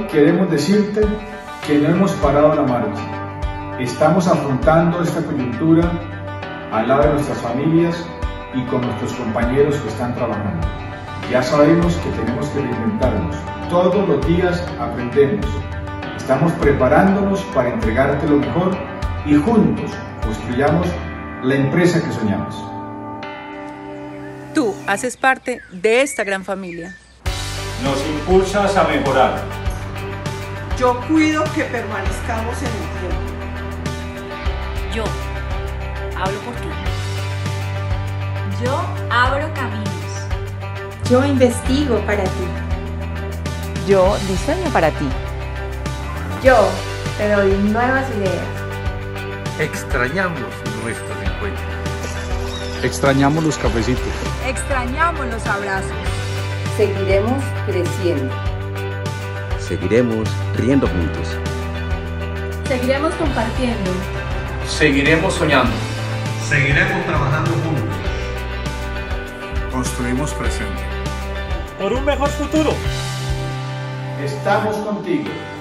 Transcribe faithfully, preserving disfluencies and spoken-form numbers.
queremos decirte que no hemos parado la marcha. Estamos afrontando esta coyuntura al lado de nuestras familias y con nuestros compañeros que están trabajando. Ya sabemos que tenemos que reinventarnos. Todos los días aprendemos. Estamos preparándonos para entregarte lo mejor y juntos construyamos la empresa que soñamos. Tú haces parte de esta gran familia. Nos impulsas a mejorar. Yo cuido que permanezcamos en el tiempo. Yo hablo por ti. Yo abro caminos. Yo investigo para ti. Yo diseño para ti. Yo te doy nuevas ideas. Extrañamos nuestros encuentros. Extrañamos los cafecitos. Extrañamos los abrazos. Seguiremos creciendo. Seguiremos riendo juntos. Seguiremos compartiendo. Seguiremos soñando. Seguiremos trabajando juntos. Construimos presente. Por un mejor futuro. Estamos contigo.